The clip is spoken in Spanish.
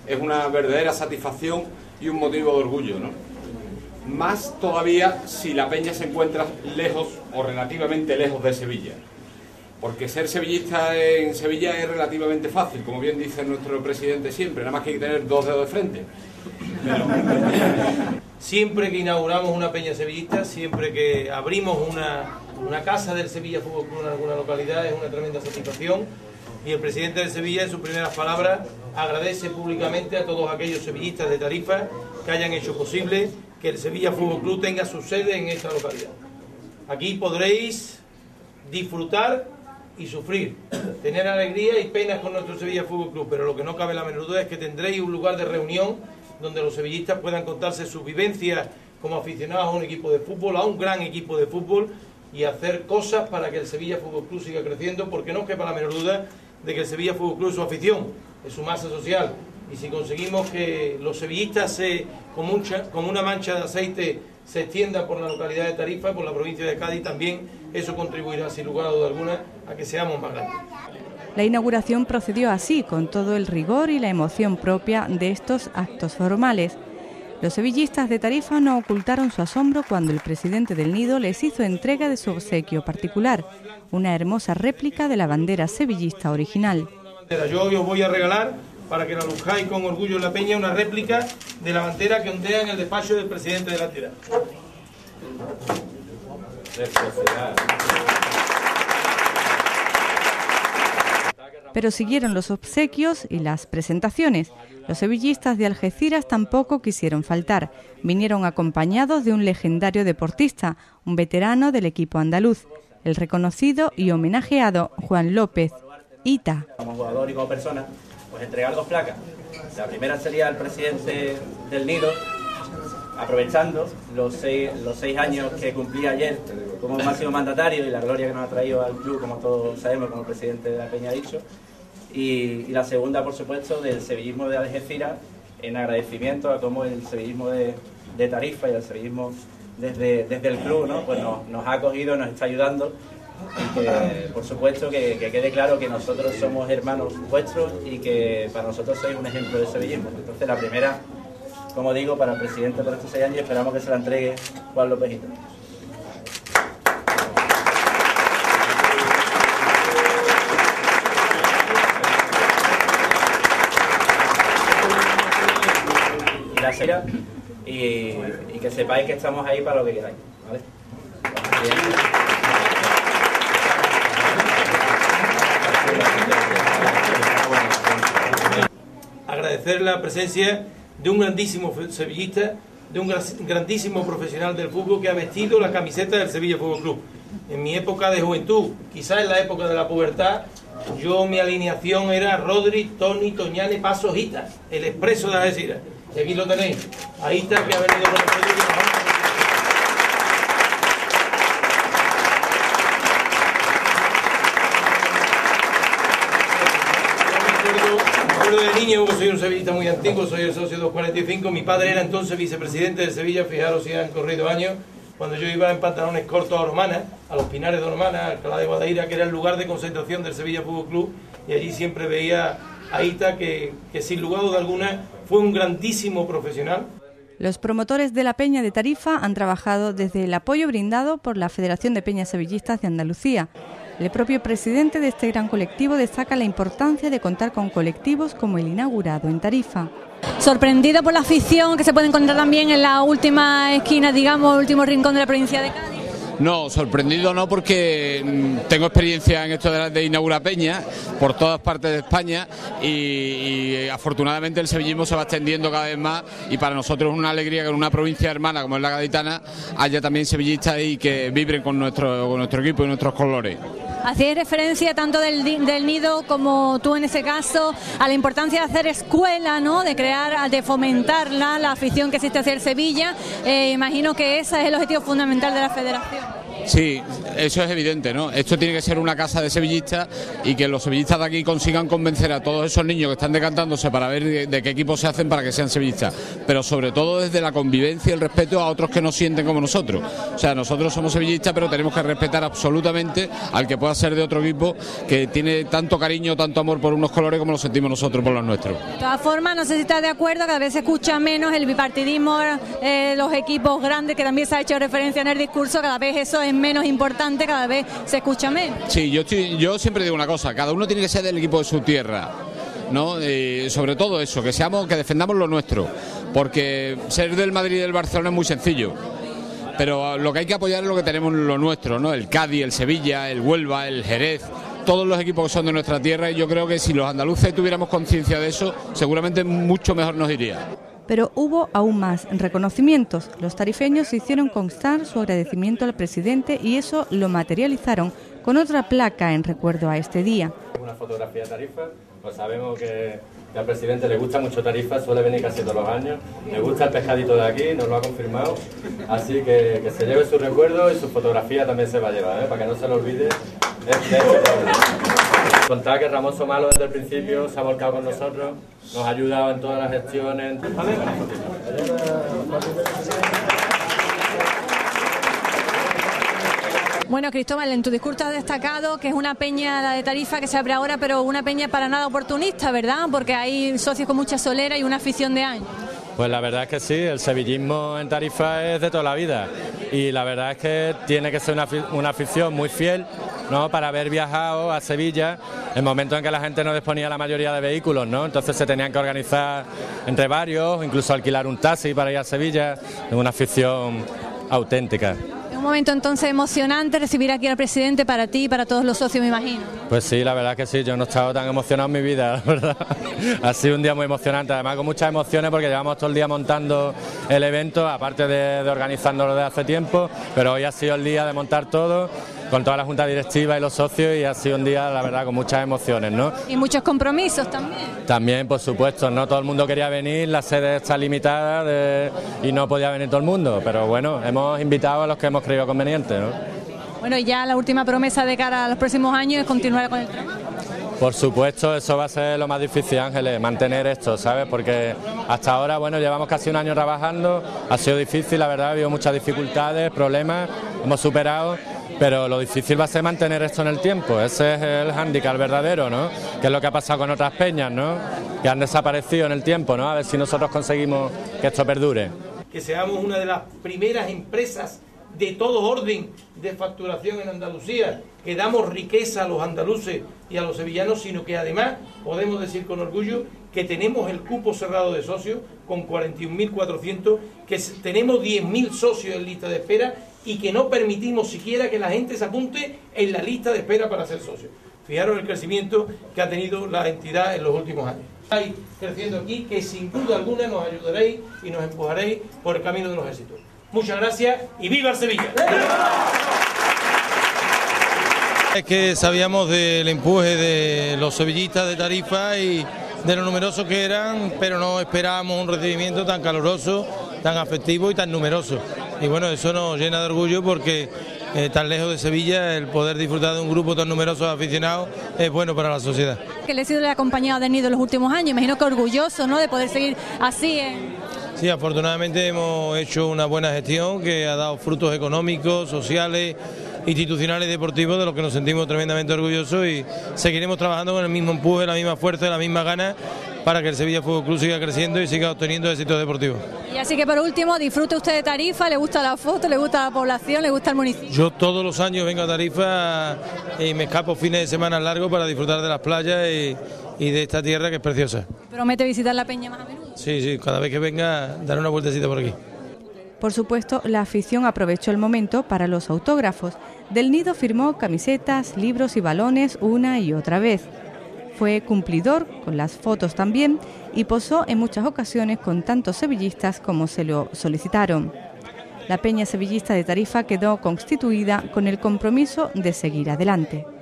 es una verdadera satisfacción y un motivo de orgullo, ¿no? Más todavía si la peña se encuentra lejos o relativamente lejos de Sevilla. Porque ser sevillista en Sevilla es relativamente fácil, como bien dice nuestro presidente siempre, nada más que hay que tener 2 dedos de frente. Pero... Siempre que inauguramos una peña sevillista, siempre que abrimos una casa del Sevilla Fútbol Club en alguna localidad, es una tremenda satisfacción. Y el presidente de Sevilla, en sus primeras palabras, agradece públicamente a todos aquellos sevillistas de Tarifa que hayan hecho posible que el Sevilla Fútbol Club tenga su sede en esta localidad. Aquí podréis disfrutar y sufrir, tener alegría y penas con nuestro Sevilla Fútbol Club, pero lo que no cabe la menor duda es que tendréis un lugar de reunión donde los sevillistas puedan contarse sus vivencias como aficionados a un equipo de fútbol, a un gran equipo de fútbol, y hacer cosas para que el Sevilla Fútbol Club siga creciendo, porque no quepa la menor duda de que el Sevilla Fútbol Club es su afición, es su masa social, y si conseguimos que los sevillistas como una mancha de aceite se extienda por la localidad de Tarifa, por la provincia de Cádiz, también eso contribuirá sin lugar a duda alguna a que seamos más grandes. La inauguración procedió así, con todo el rigor y la emoción propia de estos actos formales. Los sevillistas de Tarifa no ocultaron su asombro cuando el presidente del Nido les hizo entrega de su obsequio particular, una hermosa réplica de la bandera sevillista original. Yo os voy a regalar, para que la luzcáis con orgullo en la peña, una réplica de la bandera que ondea en el despacho del presidente de la entidad. Pero siguieron los obsequios y las presentaciones. Los sevillistas de Algeciras tampoco quisieron faltar. Vinieron acompañados de un legendario deportista, un veterano del equipo andaluz, el reconocido y homenajeado Juan López, Ita. Como jugador y como persona, pues entregar 2 placas. La primera sería al presidente del Nido, aprovechando los seis años que cumplí ayer como máximo mandatario y la gloria que nos ha traído al club, como todos sabemos, como el presidente de la peña ha dicho. Y la segunda, por supuesto, del sevillismo de Algeciras, en agradecimiento a cómo el sevillismo de Tarifa y el sevillismo desde el club, ¿no? Pues nos ha acogido, nos está ayudando, y que, por supuesto, que quede claro que nosotros somos hermanos vuestros y que para nosotros sois un ejemplo de sevillismo. Entonces, la primera, como digo, para el presidente por estos 6 años, esperamos que se la entregue Juan López Ita. Y que sepáis que estamos ahí para lo que queráis, ¿vale? Agradecer la presencia de un grandísimo sevillista, de un grandísimo profesional del fútbol que ha vestido la camiseta del Sevilla Fútbol Club. En mi época de juventud, quizás en la época de la pubertad, mi alineación era Rodri, Toni, Toñane, Paso, Ita, el expreso de Algeciras. Y aquí lo tenéis. Ahí está, que ha venido con nosotros. Me acuerdo de niño, porque soy un sevillista muy antiguo, soy el socio 245. Mi padre era entonces vicepresidente de Sevilla, fijaros si han corrido años, cuando yo iba en pantalones cortos a Oromana, a los Pinares de Oromana, a Alcalá de Guadaira, que era el lugar de concentración del Sevilla Fútbol Club, y allí siempre veía a Ita, que sin lugar a duda alguna fue un grandísimo profesional. Los promotores de la Peña de Tarifa han trabajado desde el apoyo brindado por la Federación de Peñas Sevillistas de Andalucía. El propio presidente de este gran colectivo destaca la importancia de contar con colectivos como el inaugurado en Tarifa. Sorprendido por la afición que se puede encontrar también en la última esquina, digamos, el último rincón de la provincia de Cádiz. No, sorprendido no, porque tengo experiencia en esto de inaugurar peñas por todas partes de España y afortunadamente el sevillismo se va extendiendo cada vez más, y para nosotros es una alegría que en una provincia hermana como es la gaditana haya también sevillistas y que vibren con nuestro equipo y nuestros colores. Hacéis referencia tanto del Nido como tú en ese caso a la importancia de hacer escuela, ¿no? De crear, de fomentar la afición que existe hacia el Sevilla. Imagino que ese es el objetivo fundamental de la federación. Sí, eso es evidente, ¿no? Esto tiene que ser una casa de sevillistas y que los sevillistas de aquí consigan convencer a todos esos niños que están decantándose para ver de qué equipo se hacen para que sean sevillistas, pero sobre todo desde la convivencia y el respeto a otros que nos sienten como nosotros. O sea, nosotros somos sevillistas, pero tenemos que respetar absolutamente al que pueda ser de otro equipo que tiene tanto cariño, tanto amor por unos colores como lo sentimos nosotros por los nuestros. De todas formas, no sé si estás de acuerdo, cada vez se escucha menos el bipartidismo, los equipos grandes, que también se ha hecho referencia en el discurso, cada vez eso es menos importante, cada vez se escucha menos. Sí, yo siempre digo una cosa, cada uno tiene que ser del equipo de su tierra, ¿no? Sobre todo eso, que defendamos lo nuestro, porque ser del Madrid y del Barcelona es muy sencillo, pero lo que hay que apoyar es lo que tenemos lo nuestro, ¿no? El Cádiz, el Sevilla, el Huelva, el Jerez, todos los equipos que son de nuestra tierra, y yo creo que si los andaluces tuviéramos conciencia de eso, seguramente mucho mejor nos iría. Pero hubo aún más reconocimientos. Los tarifeños hicieron constar su agradecimiento al presidente y eso lo materializaron con otra placa en recuerdo a este día. Una fotografía de Tarifa, pues sabemos que al presidente le gusta mucho Tarifa, suele venir casi todos los años, le gusta el pescadito de aquí, nos lo ha confirmado, así que se lleve su recuerdo y su fotografía también se va a llevar, para que no se lo olvide. Contar que Ramón Somalo desde el principio se ha volcado con nosotros, nos ha ayudado en todas las gestiones. Bueno, Cristóbal, en tu discurso has destacado que es una peña, la de Tarifa, que se abre ahora, pero una peña para nada oportunista, ¿verdad? Porque hay socios con mucha solera y una afición de años. Pues la verdad es que sí, el sevillismo en Tarifa es de toda la vida y la verdad es que tiene que ser una afición muy fiel, ¿no? Para haber viajado a Sevilla en momentos en que la gente no disponía de la mayoría de vehículos, ¿no? Entonces se tenían que organizar entre varios, incluso alquilar un taxi para ir a Sevilla, es una afición auténtica. Un momento entonces emocionante recibir aquí al presidente para ti y para todos los socios, me imagino. Pues sí, la verdad que sí, yo no he estado tan emocionado en mi vida, la verdad. Ha sido un día muy emocionante, además con muchas emociones porque llevamos todo el día montando el evento, aparte de organizándolo desde hace tiempo, pero hoy ha sido el día de montar todo, con toda la junta directiva y los socios, y ha sido un día, la verdad, con muchas emociones, ¿no? Y muchos compromisos también. También, por supuesto, no todo el mundo quería venir, la sede está limitada y no podía venir todo el mundo, pero bueno, hemos invitado a los que hemos creído conveniente, ¿no? Bueno, y ya la última promesa de cara a los próximos años es continuar con el trabajo. Por supuesto, eso va a ser lo más difícil, Ángeles, mantener esto, ¿sabes? Porque hasta ahora, bueno, llevamos casi un año trabajando, ha sido difícil, la verdad, ha habido muchas dificultades, problemas, hemos superado, pero lo difícil va a ser mantener esto en el tiempo, ese es el hándicap verdadero, ¿no? Que es lo que ha pasado con otras peñas, ¿no? Que han desaparecido en el tiempo, ¿no? A ver si nosotros conseguimos que esto perdure. Que seamos una de las primeras empresas de todo orden de facturación en Andalucía, que damos riqueza a los andaluces y a los sevillanos, sino que además podemos decir con orgullo que tenemos el cupo cerrado de socios con 41.400, que tenemos 10.000 socios en lista de espera y que no permitimos siquiera que la gente se apunte en la lista de espera para ser socio. Fijaros el crecimiento que ha tenido la entidad en los últimos años. Estáis creciendo aquí, que sin duda alguna nos ayudaréis y nos empujaréis por el camino de los éxitos. Muchas gracias y ¡viva Sevilla! Es que sabíamos del empuje de los sevillistas de Tarifa y de lo numerosos que eran, pero no esperábamos un recibimiento tan caluroso, tan afectivo y tan numeroso. Y bueno, eso nos llena de orgullo porque tan lejos de Sevilla, el poder disfrutar de un grupo tan numeroso de aficionados es bueno para la sociedad. Que le he sido el acompañado del Nido en los últimos años, imagino que orgulloso, ¿no?, de poder seguir así. Sí, afortunadamente hemos hecho una buena gestión que ha dado frutos económicos, sociales, institucionales y deportivos, de los que nos sentimos tremendamente orgullosos, y seguiremos trabajando con el mismo empuje, la misma fuerza, la misma ganas para que el Sevilla Fútbol Club siga creciendo y siga obteniendo éxitos deportivos. Y así que por último, ¿disfruta usted de Tarifa? ¿Le gusta la foto? ¿Le gusta la población? ¿Le gusta el municipio? Yo todos los años vengo a Tarifa y me escapo fines de semana largos para disfrutar de las playas y de esta tierra que es preciosa. ¿Promete visitar la peña más a menudo? Sí, cada vez que venga daré una vueltecita por aquí. Por supuesto, la afición aprovechó el momento para los autógrafos. Del Nido firmó camisetas, libros y balones una y otra vez. Fue cumplidor con las fotos también y posó en muchas ocasiones con tantos sevillistas como se lo solicitaron. La peña sevillista de Tarifa quedó constituida con el compromiso de seguir adelante.